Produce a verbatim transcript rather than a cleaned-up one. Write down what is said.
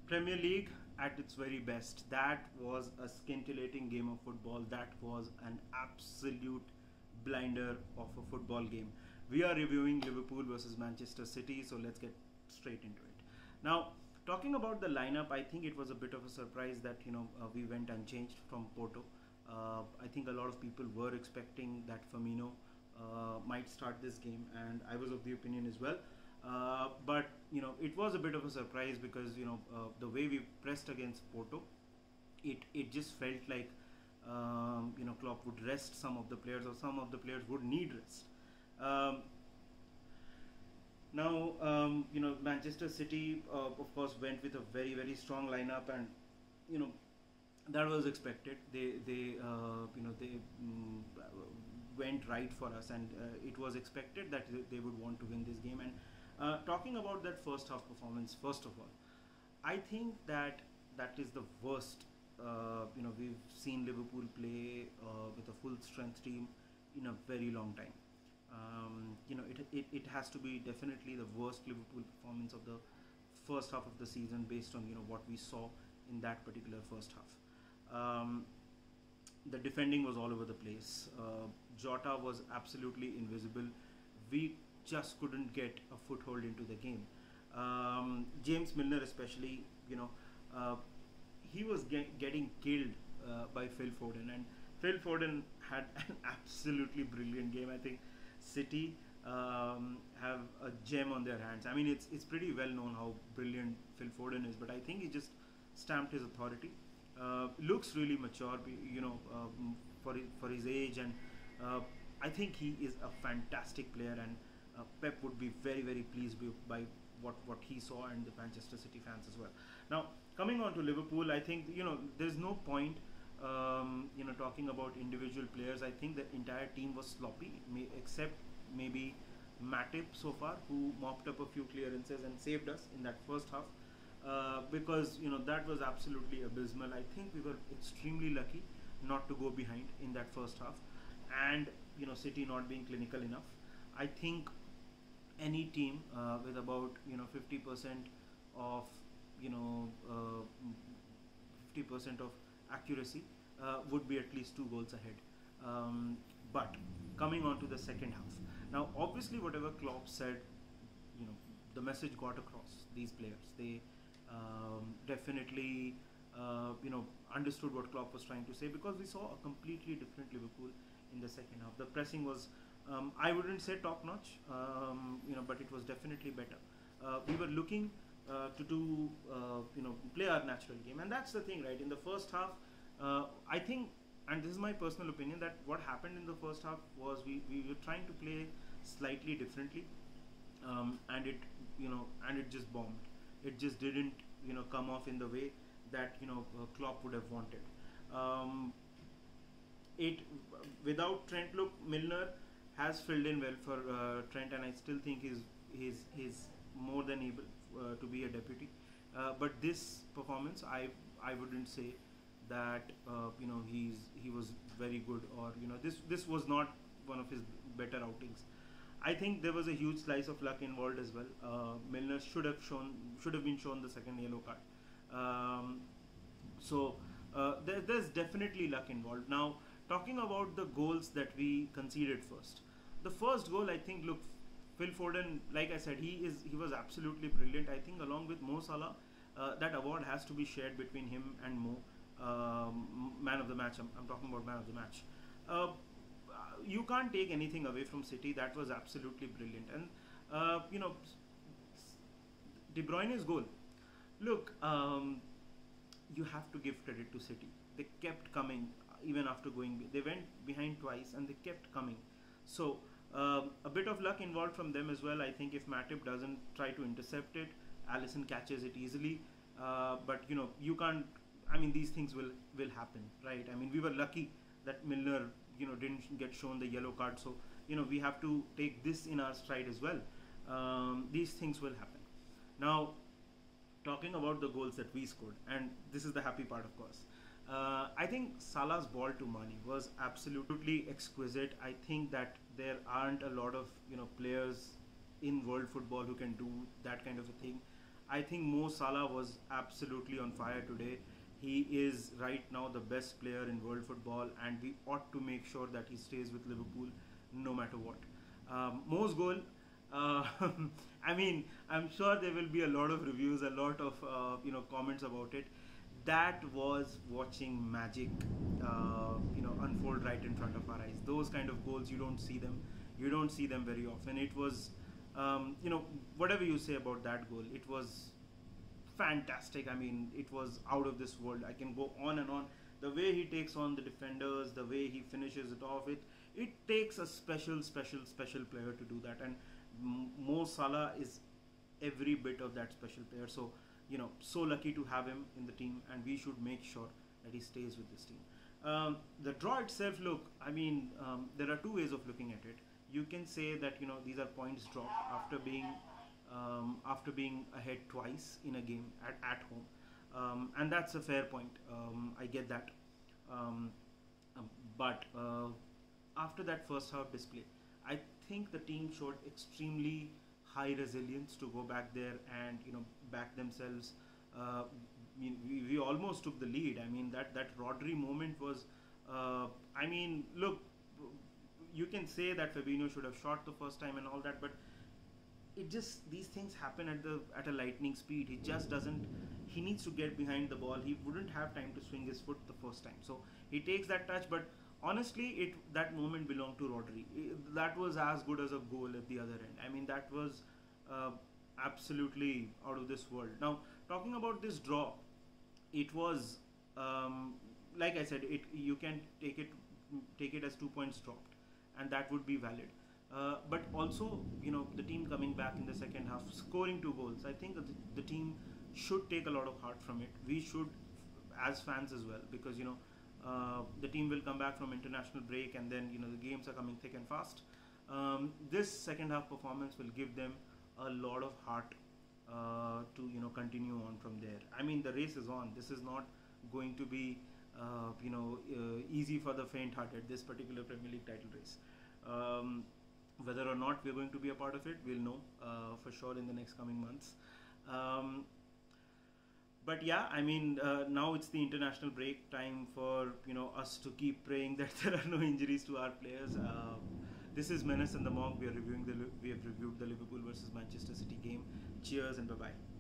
Premier League at its very best. That was a scintillating game of football. That was an absolute blinder of a football game. We are reviewing Liverpool versus Manchester City, so let's get straight into it. Now, talking about the lineup, I think it was a bit of a surprise that you know uh, we went unchanged from Porto. Uh, I think a lot of people were expecting that Firmino uh, might start this game, and I was of the opinion as well. Uh, but you know, it was a bit of a surprise because you know uh, the way we pressed against Porto, it it just felt like um, you know Klopp would rest some of the players, or some of the players would need rest. Um, Now, um, you know, Manchester City, uh, of course, went with a very, very strong lineup, and you know, that was expected. They, they, uh, you know, they mm, went right for us, and uh, it was expected that they would want to win this game. And uh, talking about that first half performance, first of all, I think that that is the worst. Uh, you know, we've seen Liverpool play uh, with a full strength team in a very long time. Um, you know, it, it it has to be definitely the worst Liverpool performance of the first half of the season, based on you know what we saw in that particular first half. Um, the defending was all over the place. Uh, Jota was absolutely invisible. We just couldn't get a foothold into the game. Um, James Milner, especially, you know, uh, he was get, getting killed uh, by Phil Foden, and Phil Foden had an absolutely brilliant game. I think City um, have a gem on their hands. I mean, it's it's pretty well known how brilliant Phil Foden is, but I think he just stamped his authority. Uh, looks really mature, you know, um, for his, for his age, and uh, I think he is a fantastic player, and uh, Pep would be very very pleased by, by what what he saw, and the Manchester City fans as well. Now, coming on to Liverpool, I think you know there's no point um, you know talking about individual players. I think the entire team was sloppy, may, except maybe Matip so far, who mopped up a few clearances and saved us in that first half. Uh, because you know that was absolutely abysmal. I think we were extremely lucky not to go behind in that first half, and you know City not being clinical enough. I think any team uh, with about you know fifty percent of you know uh, fifty percent of accuracy uh, would be at least two goals ahead. Um, but coming on to the second half, now obviously whatever Klopp said, you know the message got across. These players, they um, definitely uh, you know understood what Klopp was trying to say, because we saw a completely different Liverpool in the second half. The pressing was, um, I wouldn't say top notch, um, you know, but it was definitely better. Uh, we were looking uh, to do, uh, you know, play our natural game, and that's the thing, right? In the first half, uh, I think, and this is my personal opinion, that what happened in the first half was we, we were trying to play slightly differently, um, and it, you know, and it just bombed. It just didn't, you know, come off in the way that you know uh, Klopp would have wanted. Um, it Without Trent, look, Milner has filled in well for uh, Trent, and I still think he's he's he's more than able uh, to be a deputy. Uh, but this performance, I I wouldn't say that uh, you know he's he was very good, or you know this this was not one of his better outings. I think there was a huge slice of luck involved as well. Uh, Milner should have shown should have been shown the second yellow card. Um, so uh, there, there's definitely luck involved. Now, talking about the goals that we conceded first, the first goal, I think, look, Phil Foden, like I said, he is he was absolutely brilliant. I think along with Mo Salah, uh, that award has to be shared between him and Mo, um, man of the match. I'm, I'm talking about man of the match. Uh, you can't take anything away from City. That was absolutely brilliant, and uh, you know, De Bruyne's goal. Look, um, you have to give credit to City. They kept coming even after going. They went behind twice and they kept coming. So um, a bit of luck involved from them as well. I think if Matip doesn't try to intercept it, Allison catches it easily. Uh, but you know you can't. I mean these things will will happen, right? I mean we were lucky that Milner you know didn't get shown the yellow card. So you know we have to take this in our stride as well. Um, these things will happen. Now, talking about the goals that we scored, and this is the happy part, of course. Uh, I think Salah's ball to Mane was absolutely exquisite. I think that there aren't a lot of you know players in world football who can do that kind of a thing. I think Mo Salah was absolutely on fire today. He is right now the best player in world football, and we ought to make sure that he stays with Liverpool no matter what. Um, Mo's goal, uh, I mean, I'm sure there will be a lot of reviews, a lot of uh, you know comments about it. That was watching magic, uh, you know, unfold right in front of our eyes. Those kind of goals, you don't see them, you don't see them very often. It was, um, you know, whatever you say about that goal, it was fantastic. I mean, it was out of this world. I can go on and on. The way he takes on the defenders, the way he finishes it off, it it takes a special, special, special player to do that. And Mo Salah is every bit of that special player. So, you know, so lucky to have him in the team, and we should make sure that he stays with this team. Um, the draw itself, look, I mean, um, there are two ways of looking at it. You can say that, you know, these are points dropped after being um, after being ahead twice in a game at, at home, um, and that's a fair point. Um, I get that, um, um, but uh, after that first half display, I think the team showed extremely high resilience to go back there and, you know, back themselves. Uh, we, we almost took the lead. I mean, that that Rodri moment was. Uh, I mean, look, you can say that Fabinho should have shot the first time and all that, but it just, these things happen at the at a lightning speed. He just doesn't. He needs to get behind the ball. He wouldn't have time to swing his foot the first time, so he takes that touch. But honestly, it that moment belonged to Rodri. That was as good as a goal at the other end. I mean, that was uh, absolutely out of this world. Now, talking about this draw, it was um, like I said, it you can take it take it as two points dropped, and that would be valid. Uh, but also, you know, the team coming back in the second half, scoring two goals. I think the, the team should take a lot of heart from it. We should, as fans as well, because, you know, uh, the team will come back from international break, and then, you know, the games are coming thick and fast. Um, this second half performance will give them a lot of heart uh, to, you know, continue on from there. I mean, the race is on. This is not going to be, uh, you know, uh, easy for the faint-hearted, this particular Premier League title race. Um, Whether or not we're going to be a part of it, we'll know uh, for sure in the next coming months. Um, but yeah, I mean, uh, now it's the international break time for, you know, us to keep praying that there are no injuries to our players. Uh, this is Menace and the Monk. We are reviewing the we have reviewed the Liverpool versus Manchester City game. Cheers and bye bye.